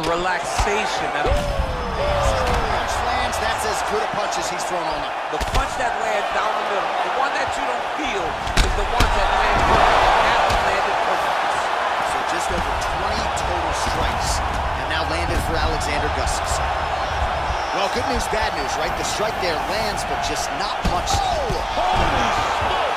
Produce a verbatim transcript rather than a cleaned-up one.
of relaxation. That punch lands, that's as good a punch as he's thrown all night. the punch that lands down the middle, the one that you don't feel, is the one that lands perfect. That one landed perfect. So just over twenty total strikes, and now landed for Alexander Gustafsson. Well, good news, bad news, right? The strike there lands, but just not much. Oh, holy smoke!